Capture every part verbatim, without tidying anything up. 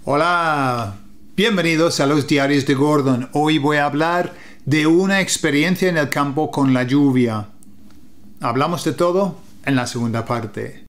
Hola, bienvenidos a los diarios de Gordon. Hoy voy a hablar de una experiencia en el campo con la lluvia. Hablamos de todo en la segunda parte.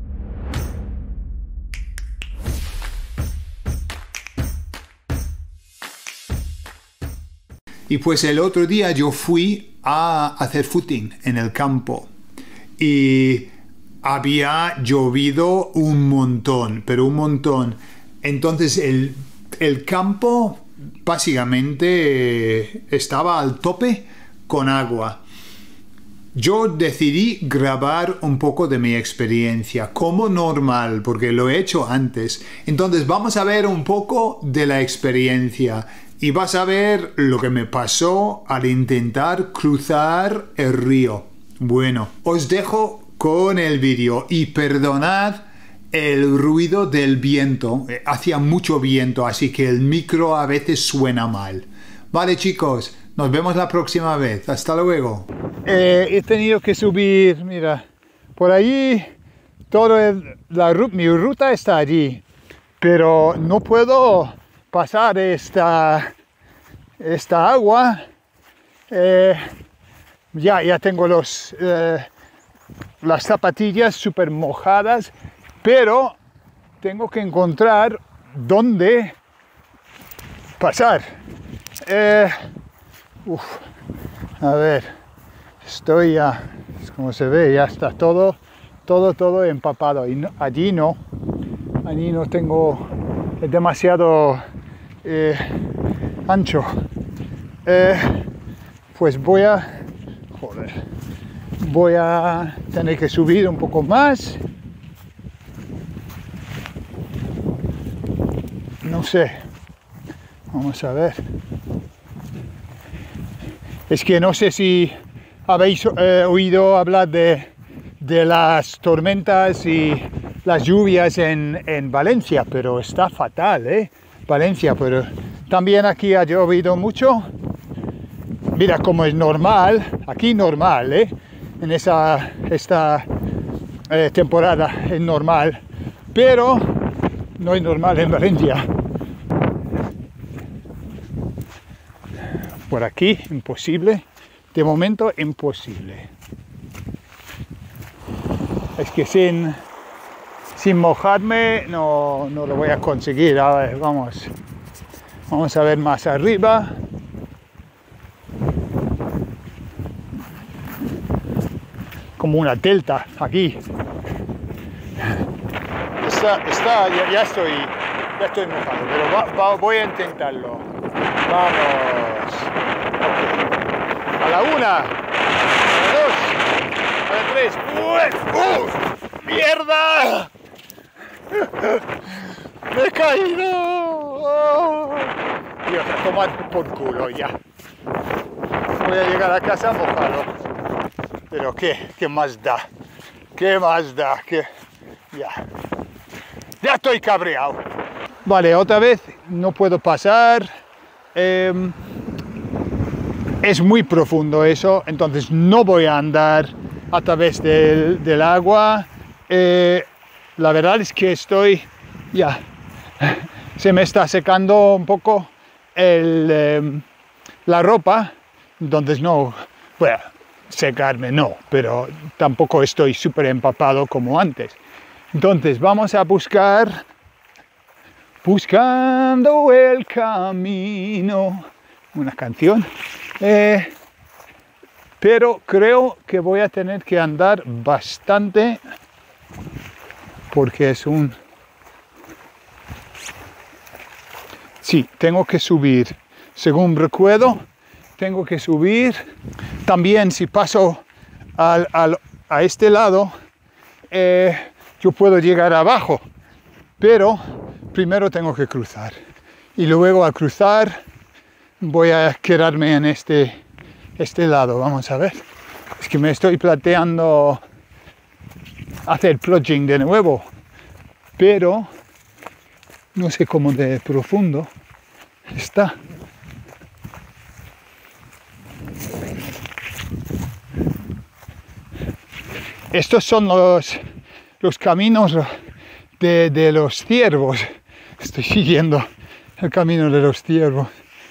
Y pues el otro día yo fui a hacer footing en el campo y había llovido un montón, pero un montón. Entonces el, el campo básicamente estaba al tope con agua. Yo decidí grabar un poco de mi experiencia, como normal, porque lo he hecho antes. Entonces vamos a ver un poco de la experiencia y vas a ver lo que me pasó al intentar cruzar el río. Bueno, os dejo con el vídeo y perdonad el ruido del viento. Hacía mucho viento, así que el micro a veces suena mal. Vale, chicos, nos vemos la próxima vez. Hasta luego. Eh, he tenido que subir, mira, por allí, todo el, la, mi ruta está allí, pero no puedo pasar esta, esta agua. Eh, ya, ya tengo los, eh, las zapatillas súper mojadas, pero tengo que encontrar dónde pasar. Eh, uf, a ver, estoy ya, como se ve, ya está todo, todo, todo empapado. Y no, allí no, allí no tengo, es demasiado eh, ancho. Eh, pues voy a, joder, voy a tener que subir un poco más. No sé, vamos a ver. Es que no sé si habéis eh, oído hablar de, de las tormentas y las lluvias en, en Valencia, pero está fatal, ¿eh? Valencia, pero también aquí ha llovido mucho. Mira, como es normal, aquí normal, ¿eh? En esa esta eh, temporada es normal, pero no es normal en Valencia. Por aquí, imposible. De momento, imposible. Es que sin, sin mojarme no, no lo voy a conseguir. A ver, vamos. Vamos a ver más arriba. Como una delta aquí. Está, está, ya, ya estoy, ya estoy mojado, pero va, va, voy a intentarlo. Vamos. A la una, a la dos, a la tres. ¡Uh! ¡Mierda! ¡Me he caído! ¡Oh! Dios, a tomar por culo ya. Voy a llegar a casa mojado. Pero qué, qué más da. ¿Qué más da? ¿Qué? Ya. Ya estoy cabreado. Vale, otra vez no puedo pasar. Eh, es muy profundo eso, entonces no voy a andar a través del, del agua. Eh, la verdad es que estoy, ya, se me está secando un poco el, eh, la ropa, entonces no, bueno, secarme no, pero tampoco estoy súper empapado como antes. Entonces vamos a buscar, buscando el camino, una canción. Eh, pero creo que voy a tener que andar bastante porque es un... Sí, tengo que subir. Según recuerdo, tengo que subir. También si paso al, al, a este lado, eh, yo puedo llegar abajo. Pero primero tengo que cruzar. Y luego al cruzar voy a quedarme en este, este lado. Vamos a ver. Es que me estoy planteando hacer pluging de nuevo. Pero no sé cómo de profundo está. Estos son los, los caminos de, de los ciervos. estoy siguiendo el camino de los ciervos.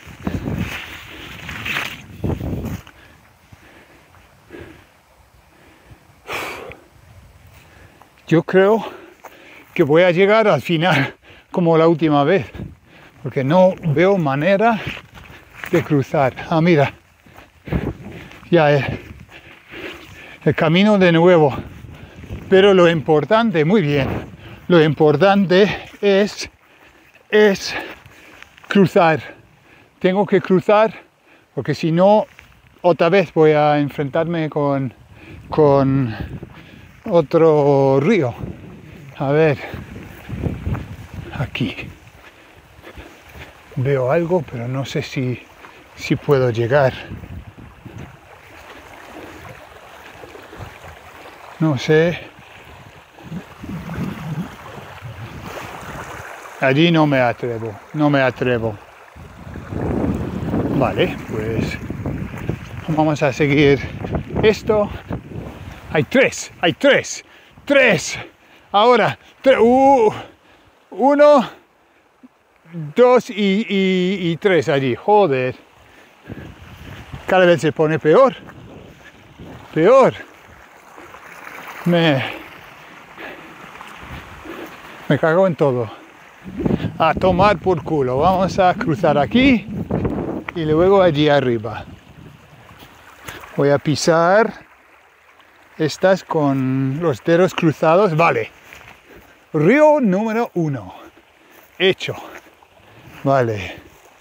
Yo creo que voy a llegar al final como la última vez, porque no veo manera de cruzar. Ah, mira, ya el, el camino de nuevo. Pero lo importante, muy bien, lo importante es, es cruzar. Tengo que cruzar, porque si no, otra vez voy a enfrentarme con, con otro río. A ver, aquí veo algo, pero no sé si, si puedo llegar. No sé. Allí no me atrevo, no me atrevo. Vale, pues vamos a seguir esto. Hay tres, hay tres, tres. Ahora, tres, uh, uno, dos y, y, y tres allí. Joder. Cada vez se pone peor. Peor. Me, me cago en todo. A tomar por culo. Vamos a cruzar aquí y luego allí arriba. Voy a pisar estas con los dedos cruzados. Vale. Río número uno. Hecho. Vale.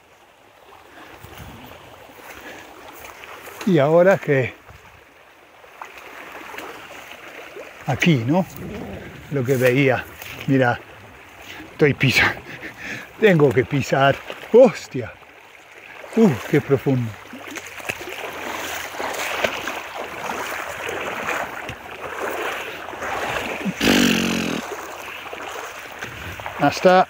Y ahora que aquí, ¿no? Lo que veía. Mira. Estoy pisando. Tengo que pisar. ¡Hostia! ¡Uh, qué profundo! Hasta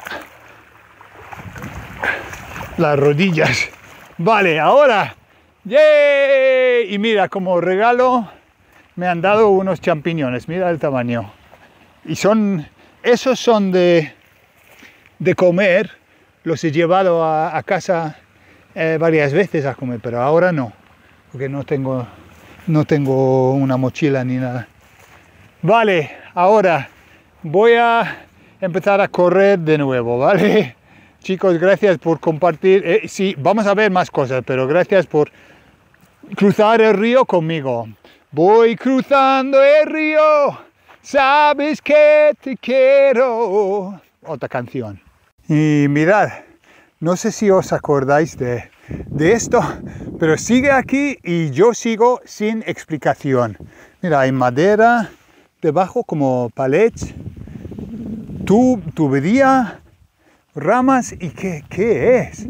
las rodillas. Vale, ahora. ¡Yay! Y mira, como regalo me han dado unos champiñones. Mira el tamaño. Y son... Esos son de... de comer, los he llevado a, a casa eh, varias veces a comer, pero ahora no, porque no tengo, no tengo una mochila ni nada. Vale, ahora voy a empezar a correr de nuevo, ¿vale? Chicos, gracias por compartir. Eh, sí, vamos a ver más cosas, pero gracias por cruzar el río conmigo. Voy cruzando el río, sabes que te quiero. Otra canción. Y mirad, no sé si os acordáis de, de esto, pero sigue aquí y yo sigo sin explicación. Mira, hay madera debajo como palets, tu, tubería, ramas y ¿qué, qué es?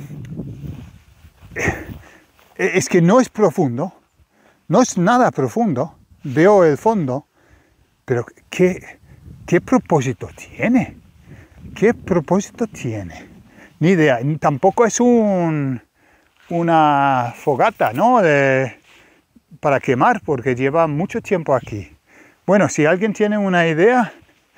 Es que no es profundo, no es nada profundo, veo el fondo, pero ¿qué, qué propósito tiene? ¿Qué propósito tiene? Ni idea. Tampoco es un, una fogata, ¿no? De, para quemar, porque lleva mucho tiempo aquí. Bueno, si alguien tiene una idea,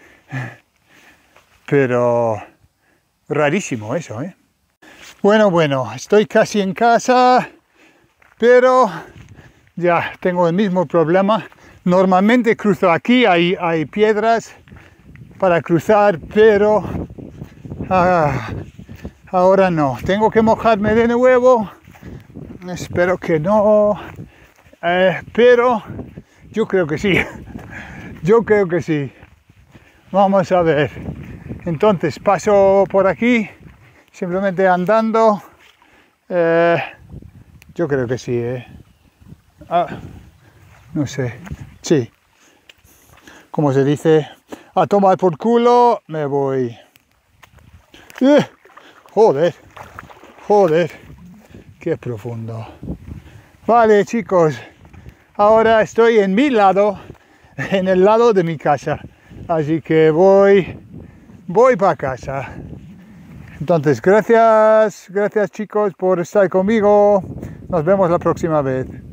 pero rarísimo eso, ¿eh? Bueno, bueno, estoy casi en casa, pero ya tengo el mismo problema. Normalmente cruzo aquí, hay, hay piedras para cruzar, pero ah, ahora no. Tengo que mojarme de nuevo. Espero que no. Eh, pero yo creo que sí. Yo creo que sí. Vamos a ver. Entonces paso por aquí, simplemente andando. Eh, yo creo que sí. Eh. Ah, no sé. Sí. Como se dice, a tomar por culo, me voy. Eh, joder, joder, qué profundo. Vale, chicos, ahora estoy en mi lado, en el lado de mi casa. Así que voy, voy para casa. Entonces, gracias, gracias chicos por estar conmigo. Nos vemos la próxima vez.